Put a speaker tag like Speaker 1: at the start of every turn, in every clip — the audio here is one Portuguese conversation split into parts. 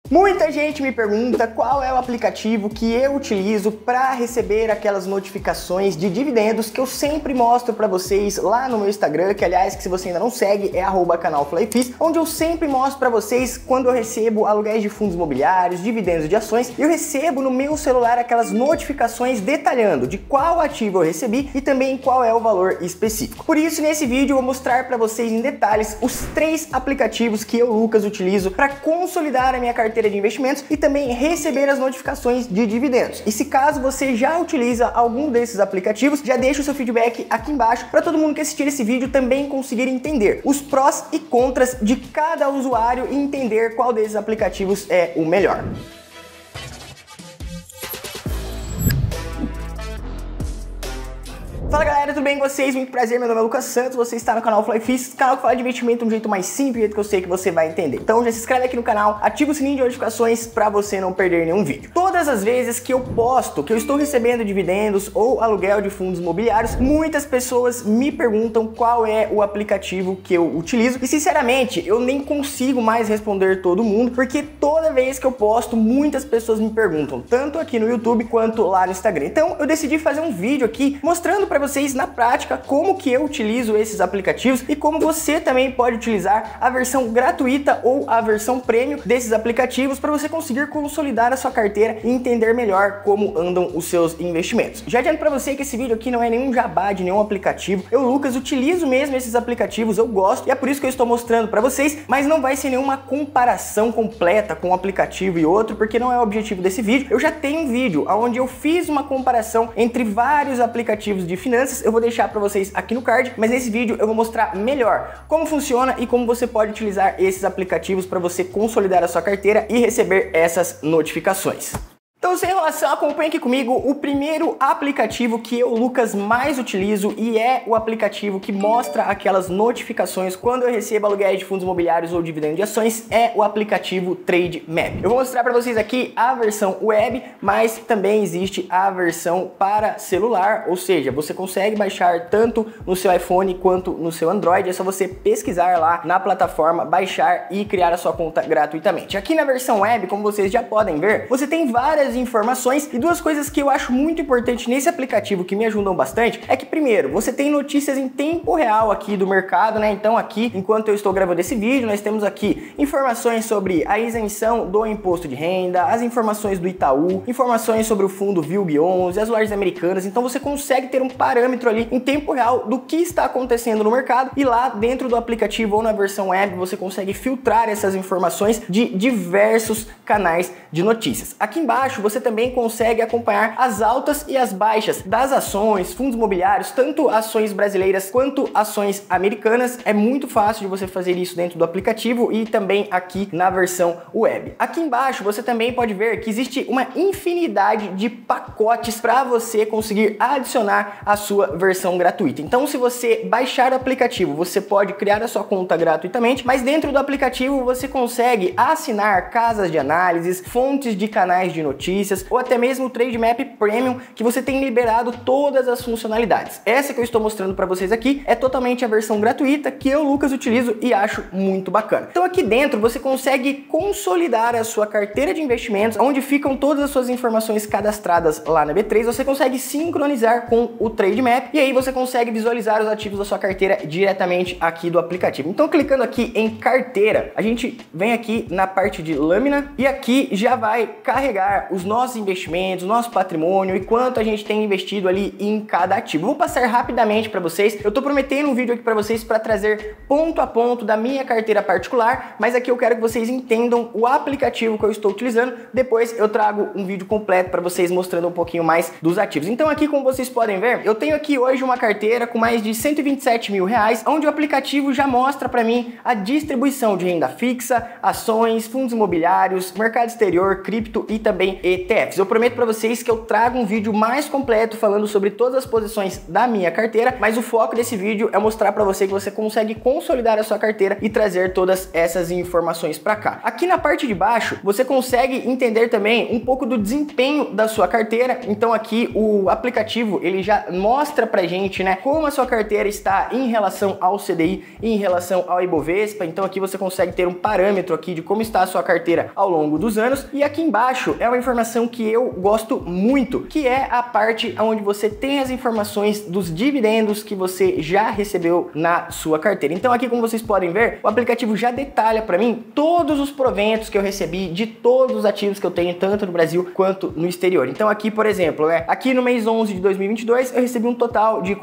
Speaker 1: Muita gente me pergunta qual é o aplicativo que eu utilizo para receber aquelas notificações de dividendos que eu sempre mostro para vocês lá no meu Instagram, que aliás, que se você ainda não segue, é @canalflyfis, onde eu sempre mostro para vocês quando eu recebo aluguéis de fundos imobiliários, dividendos de ações, e eu recebo no meu celular aquelas notificações detalhando de qual ativo eu recebi e também qual é o valor específico. Por isso, nesse vídeo eu vou mostrar para vocês em detalhes os 3 aplicativos que eu, Lucas, utilizo para consolidar a minha carteira de investimentos e também receber as notificações de dividendos. E se caso você já utiliza algum desses aplicativos, já deixa o seu feedback aqui embaixo para todo mundo que assistir esse vídeo também conseguir entender os prós e contras de cada usuário e entender qual desses aplicativos é o melhor. Fala galera, tudo bem com vocês? Muito prazer, meu nome é Lucas Santos, você está no canal Flyfis, canal que fala de investimento de um jeito mais simples, um jeito que eu sei que você vai entender. Então já se inscreve aqui no canal, ativa o sininho de notificações para você não perder nenhum vídeo. Todas as vezes que eu posto que eu estou recebendo dividendos ou aluguel de fundos imobiliários, muitas pessoas me perguntam qual é o aplicativo que eu utilizo e sinceramente eu nem consigo mais responder todo mundo, porque toda vez que eu posto, muitas pessoas me perguntam, tanto aqui no YouTube quanto lá no Instagram. Então eu decidi fazer um vídeo aqui mostrando para vocês na prática como que eu utilizo esses aplicativos e como você também pode utilizar a versão gratuita ou a versão premium desses aplicativos para você conseguir consolidar a sua carteira e entender melhor como andam os seus investimentos. Já adianto para você que esse vídeo aqui não é nenhum jabá de nenhum aplicativo. Eu, Lucas, utilizo mesmo esses aplicativos, eu gosto e é por isso que eu estou mostrando para vocês, mas não vai ser nenhuma comparação completa com um aplicativo e outro, porque não é o objetivo desse vídeo. Eu já tenho um vídeo onde eu fiz uma comparação entre vários aplicativos de finanças, eu vou deixar para vocês aqui no card, mas nesse vídeo eu vou mostrar melhor como funciona e como você pode utilizar esses aplicativos para você consolidar a sua carteira e receber essas notificações. Então, sem enrolação, acompanhe aqui comigo o primeiro aplicativo que eu, Lucas, mais utilizo e é o aplicativo que mostra aquelas notificações quando eu recebo aluguéis de fundos imobiliários ou dividendo de ações, é o aplicativo Trademap. Eu vou mostrar para vocês aqui a versão web, mas também existe a versão para celular, ou seja, você consegue baixar tanto no seu iPhone quanto no seu Android, é só você pesquisar lá na plataforma, baixar e criar a sua conta gratuitamente. Aqui na versão web, como vocês já podem ver, você tem várias informações e duas coisas que eu acho muito importante nesse aplicativo que me ajudam bastante é que primeiro, você tem notícias em tempo real aqui do mercado, né? Então aqui, enquanto eu estou gravando esse vídeo, nós temos aqui informações sobre a isenção do imposto de renda, as informações do Itaú, informações sobre o fundo VILG11, as lojas americanas, então você consegue ter um parâmetro ali em tempo real do que está acontecendo no mercado e lá dentro do aplicativo ou na versão web você consegue filtrar essas informações de diversos canais de notícias. Aqui embaixo você também consegue acompanhar as altas e as baixas das ações, fundos imobiliários, tanto ações brasileiras quanto ações americanas. É muito fácil de você fazer isso dentro do aplicativo e também aqui na versão web. Aqui embaixo você também pode ver que existe uma infinidade de pacotes para você conseguir adicionar a sua versão gratuita. Então, se você baixar o aplicativo, você pode criar a sua conta gratuitamente, mas dentro do aplicativo você consegue assinar casas de análises, fontes de canais de notícias, ou até mesmo o Trademap Premium, que você tem liberado todas as funcionalidades. Essa que eu estou mostrando para vocês aqui é totalmente a versão gratuita que eu, Lucas, utilizo e acho muito bacana. Então aqui dentro você consegue consolidar a sua carteira de investimentos, onde ficam todas as suas informações cadastradas lá na B3, você consegue sincronizar com o Trademap e aí você consegue visualizar os ativos da sua carteira diretamente aqui do aplicativo. Então clicando aqui em carteira, a gente vem aqui na parte de lâmina e aqui já vai carregar os nossos investimentos, o nosso patrimônio e quanto a gente tem investido ali em cada ativo. Vou passar rapidamente para vocês. Eu tô prometendo um vídeo aqui para vocês para trazer ponto a ponto da minha carteira particular, mas aqui eu quero que vocês entendam o aplicativo que eu estou utilizando. Depois eu trago um vídeo completo para vocês mostrando um pouquinho mais dos ativos. Então aqui, como vocês podem ver, eu tenho aqui hoje uma carteira com mais de 127 mil reais, onde o aplicativo já mostra para mim a distribuição de renda fixa, ações, fundos imobiliários, mercado exterior, cripto e também ETF. ETFs. Eu prometo para vocês que eu trago um vídeo mais completo falando sobre todas as posições da minha carteira, mas o foco desse vídeo é mostrar para você que você consegue consolidar a sua carteira e trazer todas essas informações para cá. Aqui na parte de baixo, você consegue entender também um pouco do desempenho da sua carteira. Então aqui o aplicativo, ele já mostra pra gente, né, como a sua carteira está em relação ao CDI, em relação ao Ibovespa. Então aqui você consegue ter um parâmetro aqui de como está a sua carteira ao longo dos anos. E aqui embaixo é uma informação que eu gosto muito, que é a parte onde você tem as informações dos dividendos que você já recebeu na sua carteira. Então aqui, como vocês podem ver, o aplicativo já detalha para mim todos os proventos que eu recebi de todos os ativos que eu tenho, tanto no Brasil quanto no exterior. Então aqui, por exemplo, né, aqui no mês 11 de 2022, eu recebi um total de R$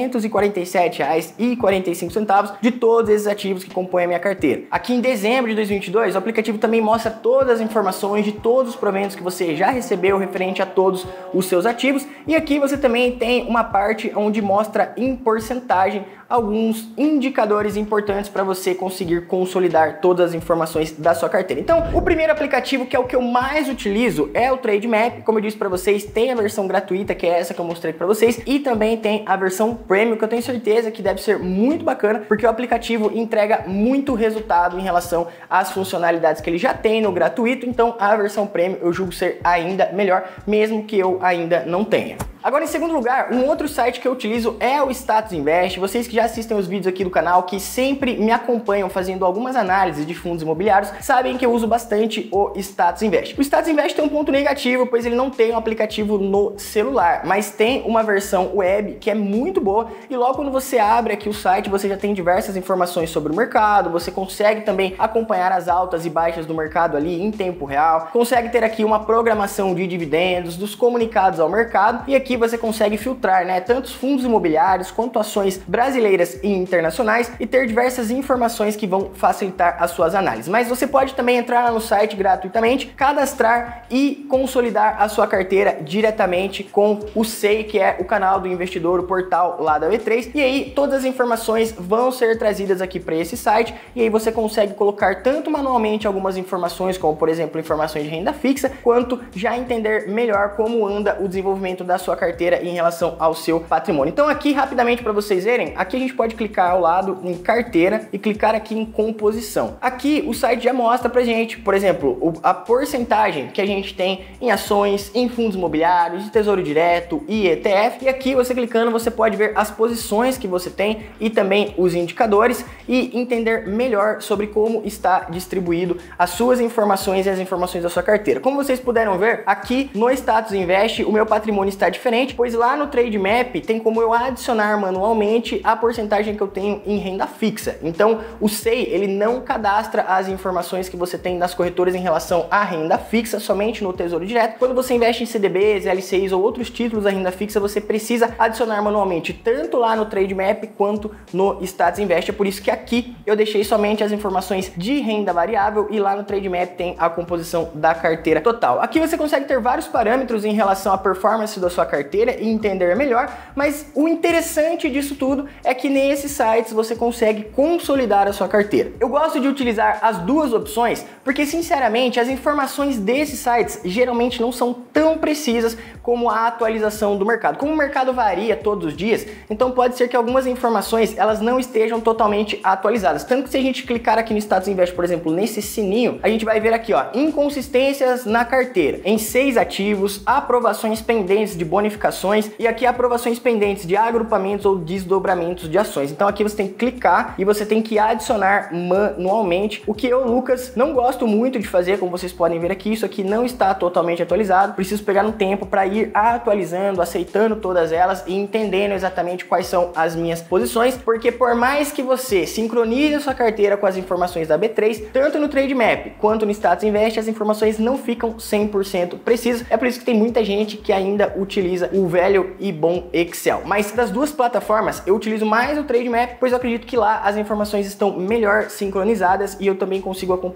Speaker 1: 447,45 de todos esses ativos que compõem a minha carteira. Aqui em dezembro de 2022, o aplicativo também mostra todas as informações de todos os proventos que você já recebeu referente a todos os seus ativos. E aqui você também tem uma parte onde mostra em porcentagem alguns indicadores importantes para você conseguir consolidar todas as informações da sua carteira. Então, o primeiro aplicativo, que é o que eu mais utilizo, é o Trademap. Como eu disse para vocês, tem a versão gratuita, que é essa que eu mostrei para vocês, e também tem a versão Premium, que eu tenho certeza que deve ser muito bacana, porque o aplicativo entrega muito resultado em relação às funcionalidades que ele já tem no gratuito. Então, a versão Premium eu julgo ser ainda melhor, mesmo que eu ainda não tenha. Agora, em segundo lugar, um outro site que eu utilizo é o Status Invest. Vocês que já assistem os vídeos aqui do canal, que sempre me acompanham fazendo algumas análises de fundos imobiliários, sabem que eu uso bastante o Status Invest. O Status Invest tem um ponto negativo, pois ele não tem um aplicativo no celular, mas tem uma versão web que é muito boa, e logo quando você abre aqui o site, você já tem diversas informações sobre o mercado, você consegue também acompanhar as altas e baixas do mercado ali em tempo real, consegue ter aqui uma programação de dividendos, dos comunicados ao mercado, e aqui você consegue filtrar, né, tanto os fundos imobiliários quanto ações brasileiras e internacionais, e ter diversas informações que vão facilitar as suas análises. Mas você pode também entrar lá no site gratuitamente, cadastrar e consolidar a sua carteira diretamente com o SEI, que é o canal do investidor, o portal lá da B3, e aí todas as informações vão ser trazidas aqui para esse site, e aí você consegue colocar tanto manualmente algumas informações, como por exemplo informações de renda fixa, quanto já entender melhor como anda o desenvolvimento da sua carteira em relação ao seu patrimônio. Então aqui, rapidamente para vocês verem, aqui a gente pode clicar ao lado em carteira e clicar aqui em composição. Aqui o site já mostra pra gente, por exemplo, a porcentagem que a gente tem em ações, em fundos imobiliários, de tesouro direto e ETF, e aqui você clicando você pode ver as posições que você tem e também os indicadores, e entender melhor sobre como está distribuído as suas informações e as informações da sua carteira. Como vocês puderam ver, aqui no Status Invest o meu patrimônio está diferente, pois lá no Trademap tem como eu adicionar manualmente a porcentagem que eu tenho em renda fixa. Então o SEI, ele não cadastra as informações que você tem nas corretoras em relação à renda fixa, somente no Tesouro Direto. Quando você investe em CDBs, LCIs ou outros títulos da renda fixa, você precisa adicionar manualmente, tanto lá no Trademap quanto no Status Invest. É por isso que aqui eu deixei somente as informações de renda variável, e lá no Trademap tem a composição da carteira total. Aqui você consegue ter vários parâmetros em relação à performance da sua carteira e entender melhor, mas o interessante disso tudo é que nesses sites você consegue consolidar a sua carteira. Eu gosto de utilizar as duas opções porque, sinceramente, as informações desses sites geralmente não são tão precisas como a atualização do mercado. Como o mercado varia todos os dias, então pode ser que algumas informações elas não estejam totalmente atualizadas. Tanto que se a gente clicar aqui no Status Invest, por exemplo, nesse sininho, a gente vai ver aqui, ó, inconsistências na carteira, em 6 ativos, aprovações pendentes de bonificações, e aqui aprovações pendentes de agrupamentos ou desdobramentos de ações. Então aqui você tem que clicar e você tem que adicionar manualmente, o que eu, Lucas, não gosto muito de fazer. Como vocês podem ver aqui, isso aqui não está totalmente atualizado, preciso pegar um tempo para ir atualizando, aceitando todas elas e entendendo exatamente quais são as minhas posições, porque por mais que você sincronize a sua carteira com as informações da B3, tanto no Trademap quanto no Status Invest, as informações não ficam 100% precisas. É por isso que tem muita gente que ainda utiliza o velho e bom Excel. Mas das duas plataformas, eu utilizo mais o Trademap, pois eu acredito que lá as informações estão melhor sincronizadas e eu também consigo acompanhar tudo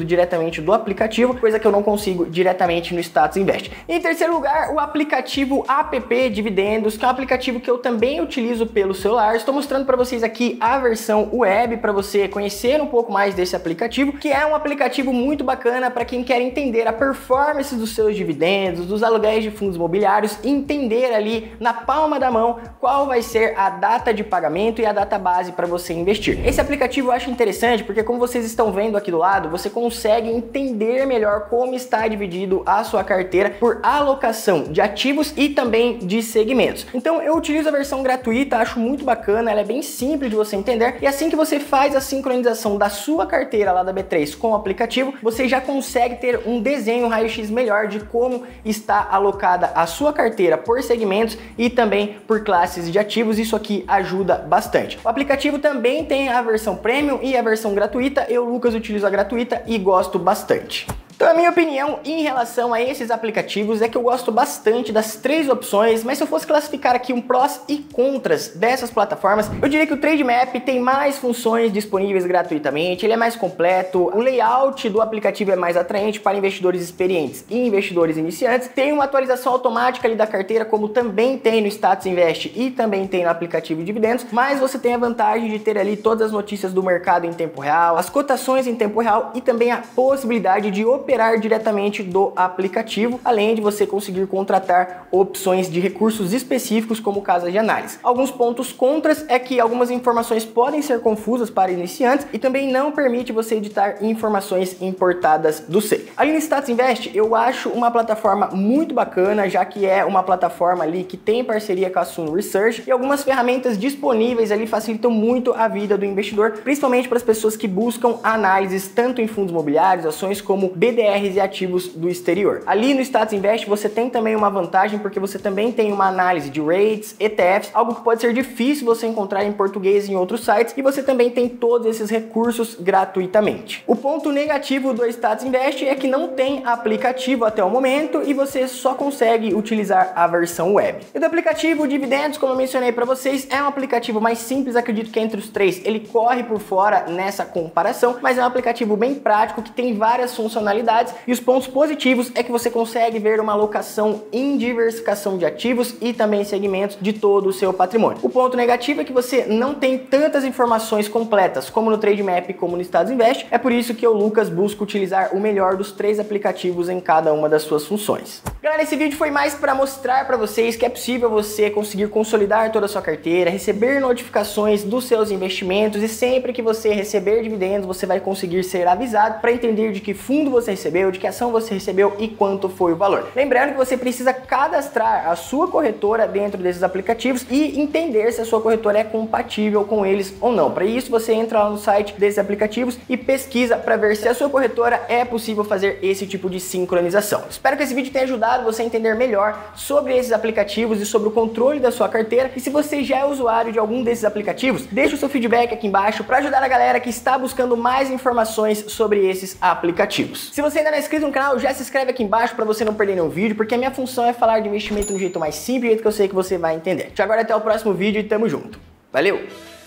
Speaker 1: diretamente do aplicativo, coisa que eu não consigo diretamente no Status Invest. Em terceiro lugar, o aplicativo App Dividendos, que é um aplicativo que eu também utilizo pelo celular. Estou mostrando para vocês aqui a versão web para você conhecer um pouco mais desse aplicativo, que é um aplicativo muito bacana para quem quer entender a performance dos seus dividendos, dos aluguéis de fundos imobiliários, e entender ali na palma da mão qual vai ser a data de pagamento e a data base para você investir. Esse aplicativo eu acho interessante porque, como vocês estão vendo aqui do lado, você consegue entender melhor como está dividido a sua carteira por alocação de ativos e também de segmentos. Então eu utilizo a versão gratuita, acho muito bacana, ela é bem simples de você entender, e assim que você faz a sincronização da sua carteira lá da B3 com o aplicativo, você já consegue ter um desenho, um raio-x melhor de como está alocada a sua carteira por segmentos e também por classes de ativos. Isso aqui ajuda bastante. O aplicativo também tem a versão premium e a versão gratuita. Eu, Lucas, utilizo a gratuita e gosto bastante. Então a minha opinião em relação a esses aplicativos é que eu gosto bastante das três opções, mas se eu fosse classificar aqui um prós e contras dessas plataformas, eu diria que o Trademap tem mais funções disponíveis gratuitamente, ele é mais completo, o layout do aplicativo é mais atraente para investidores experientes e investidores iniciantes, tem uma atualização automática ali da carteira, como também tem no Status Invest e também tem no aplicativo Dividendos, mas você tem a vantagem de ter ali todas as notícias do mercado em tempo real, as cotações em tempo real e também a possibilidade de operar diretamente do aplicativo, além de você conseguir contratar opções de recursos específicos como casas de análise. Alguns pontos contras é que algumas informações podem ser confusas para iniciantes e também não permite você editar informações importadas do SEI. Ali no Status Invest eu acho uma plataforma muito bacana, já que é uma plataforma ali que tem parceria com a Suno Research, e algumas ferramentas disponíveis ali facilitam muito a vida do investidor, principalmente para as pessoas que buscam análises tanto em fundos imobiliários, ações como BDRs e ativos do exterior. Ali no Status Invest você tem também uma vantagem porque você também tem uma análise de rates, ETFs, algo que pode ser difícil você encontrar em português em outros sites, e você também tem todos esses recursos gratuitamente. O ponto negativo do Status Invest é que não tem aplicativo até o momento e você só consegue utilizar a versão web. E do aplicativo Dividendos, como eu mencionei para vocês, é um aplicativo mais simples, acredito que entre os três ele corre por fora nessa comparação, mas é um aplicativo bem prático que tem várias funcionalidades. E os pontos positivos é que você consegue ver uma alocação em diversificação de ativos e também segmentos de todo o seu patrimônio. O ponto negativo é que você não tem tantas informações completas como no Trademap como no Status Invest. É por isso que eu, Lucas, busco utilizar o melhor dos três aplicativos em cada uma das suas funções. Galera, esse vídeo foi mais para mostrar para vocês que é possível você conseguir consolidar toda a sua carteira, receber notificações dos seus investimentos, e sempre que você receber dividendos você vai conseguir ser avisado para entender de que fundo você recebeu, de que ação você recebeu e quanto foi o valor. Lembrando que você precisa cadastrar a sua corretora dentro desses aplicativos e entender se a sua corretora é compatível com eles ou não. Para isso você entra lá no site desses aplicativos e pesquisa para ver se a sua corretora é possível fazer esse tipo de sincronização. Espero que esse vídeo tenha ajudado você a entender melhor sobre esses aplicativos e sobre o controle da sua carteira. E se você já é usuário de algum desses aplicativos, deixa o seu feedback aqui embaixo para ajudar a galera que está buscando mais informações sobre esses aplicativos. Se você ainda não é inscrito no canal, já se inscreve aqui embaixo para você não perder nenhum vídeo, porque a minha função é falar de investimento de um jeito mais simples, do jeito que eu sei que você vai entender. Te aguardo até o próximo vídeo e tamo junto. Valeu!